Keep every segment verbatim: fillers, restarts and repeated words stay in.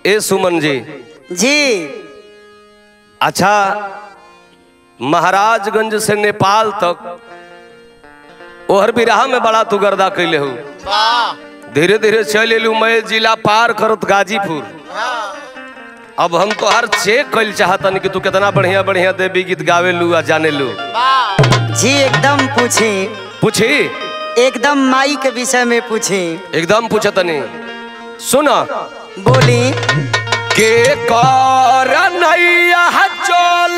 ए सुमन जी जी। अच्छा, महाराजगंज से नेपाल तक ओहर बिरहा में बड़ा तू गर्दा कैले हो। धीरे धीरे चल एलू मैं जिला पार करत गाजीपुर। अब हम तो हर चेक कल चाहतन कि तू कितना बढ़िया बढ़िया देवी गीत गावे लू आ जाने लू। जी एकदम पूछी पूछी एकदम माई के विषय में पूछी एकदम पूछतनी। सुना बोली के कर नैया चल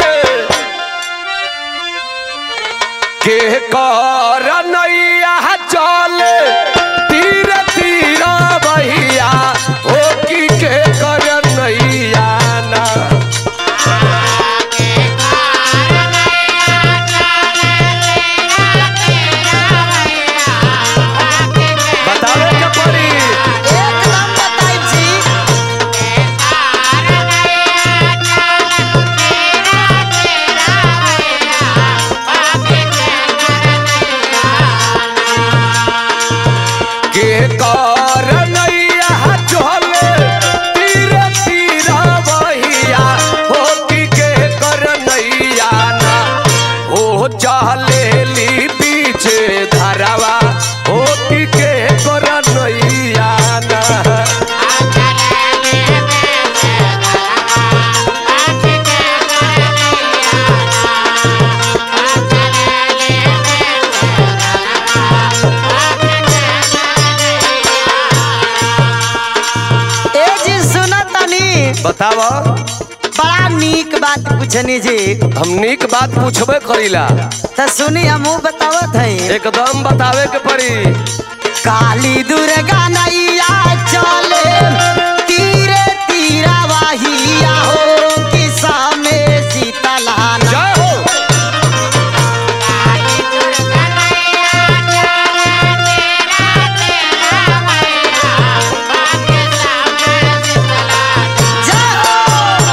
के कर नैया चल तीर तीर बहिया हो की के कर नैया ना बतावे के पड़ी। एकदम बताई जी। के कर नैया चल तीर तीर बहिया हो की के कर नैया ना हो चलेली पीछे धरावा हो की के कर नैया ना। ए जी सुना तनी बतावा। बड़ा नीक बात पूछनी जी। हम नीक बात पूछबे करीला तो सुनी हमू बतावत है। एकदम बतावे के पड़ी। काली दुर्गा नैया चले तीरे तीरा वाहिया हो किसा में सीतलाना। जय हो। जय हो।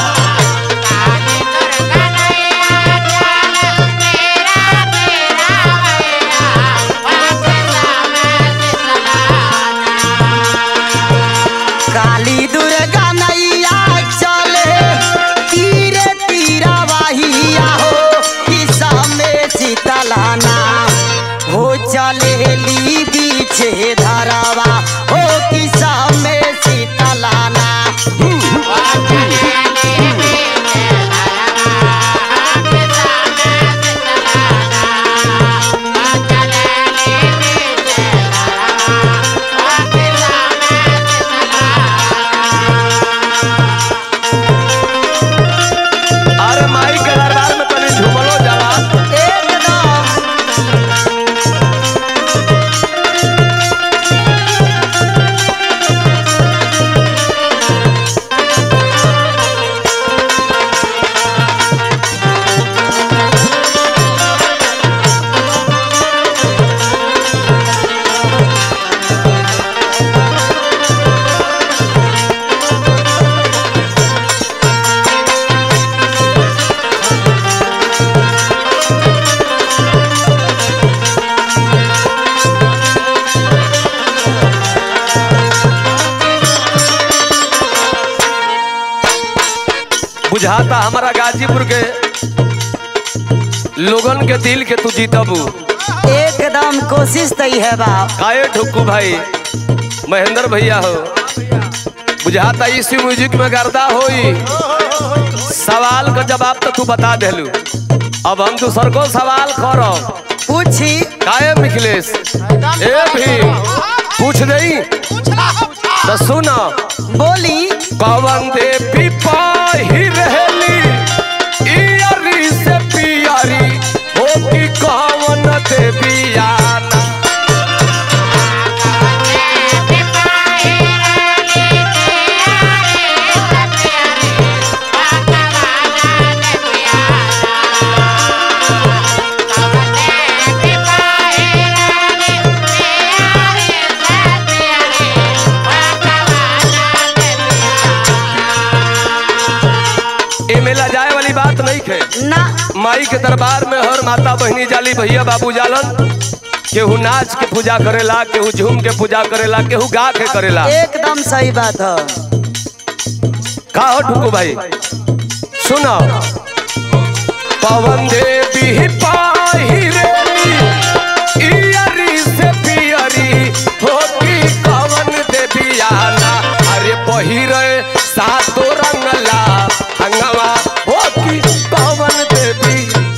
काली दुर्गा नैया चले तीरे तीरा वाहिया हो किसा में सीतलाना हो चलेली बीचे धरावा हो किसा में सीतलाना। अरे माई के दरबार में तनी झूमलो जाला। एकदम बुझाता हमारा गाजीपुर के लोगन के दिल के तू जीतबू। एकदम कोशिश तई है बाप। काहे ठुक्कू भाई महेंद्र भैया हो। बुझाता इसी म्यूजिक में गर्दा होई। सवाल का जवाब तो तू बता देलू। अब हम दूसर को सवाल करब। पूछी काहे मिखलेश ए भी पूछ दई तो सुना। बोली पवन देवी पाही रहली इयरी से पियरी हो की कवन देवी आना। ए मेला जाए वाली बात नहीं खे ना। माई के दरबार में हर माता बहनी जाली भैया बाबू जालन। केहू नाच के पूजा करेला, केहू झूम के पूजा करेला, केहू गा के करेला। एकदम सही बात है। का हो ठुकू भाई सुनो पवन देवी पाहिरेली इयरी से पियरी हो की कवन देवी आना अरे पहिरे सातो रंगला हंगवा हो की कवन देवी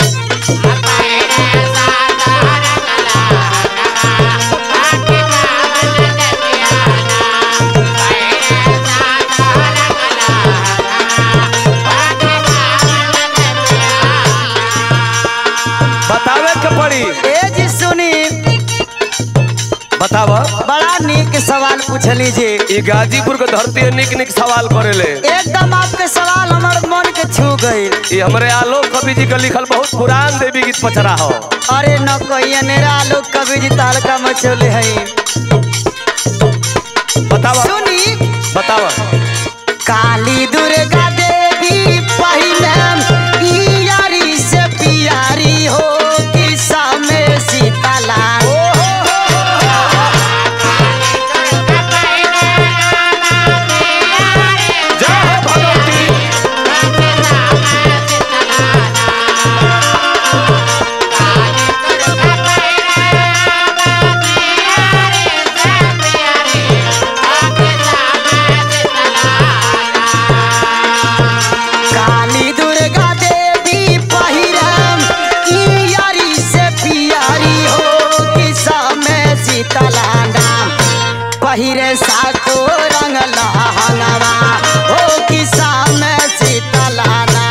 बतावे के पड़ी ए जी सुनी बतावा बड़ा निक सवाल पूछली जी ई गाजीपुर के धरती निक निक सवाल करेले एकदम आपके सवाल हमारे मन के छू गई। ये हमारे आलोक कवि जी का लिखल बहुत पुरान देवी गीत पचरा हो अरे न कहिए नेरा लोग कभी जी तालका मचोले है। बतावा सुनी बतावा काली दुर्गा देवी पहले इयारी से पियारी हो किसा में सीताला पहिरे सातो रंग लहंगवा हो किसा में सीतलाना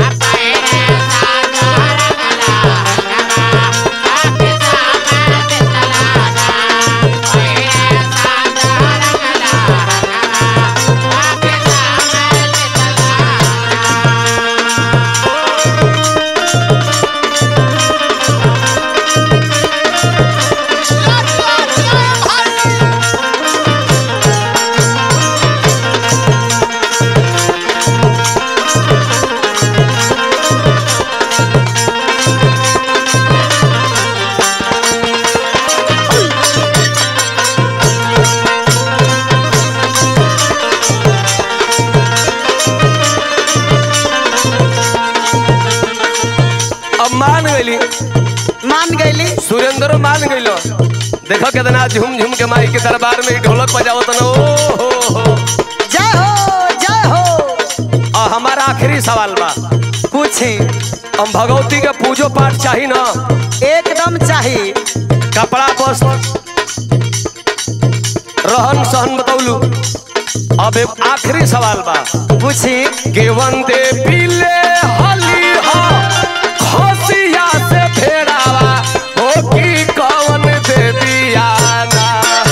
मान गईली सुरेंद्र मान गईलो देखो कितना झूम झूम के माई के दरबार में ढोलक बजावत न ओ हो हो जय हो जय हो। और हमारा आखिरी सवाल बा पूछे हम भगवती के पूजो पाठ चाहिए ना एकदम चाहिए कपड़ा वस्त्र रहन सहन बतौलू अब एक आखिरी सवाल बा पूछे केवन देवी ले हली हो खसिया से भेड़ावा हो की कवन देवी आना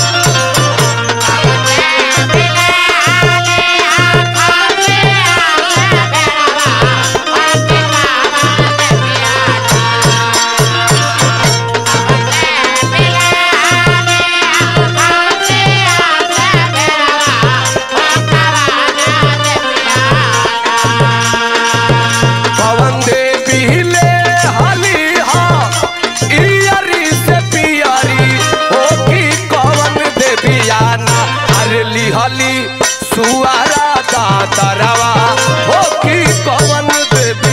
पवन देवी ले हली हो इयरी से पियरी हो की कवन देवी आना अरे लिहली सुआरा दातरवा हो की कवन देवी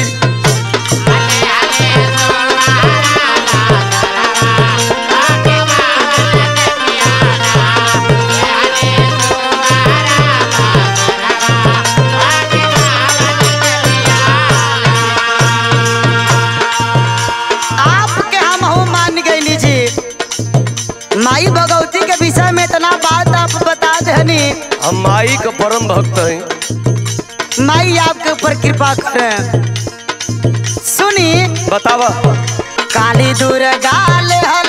आपके हम हो मान गईली जी माई भगवती के विषय में इतना बात आप बता देनी हम माई का परम भक्त हैं माई आपके ऊपर कृपा करे। सुनी बतावा काली दुर्गा ले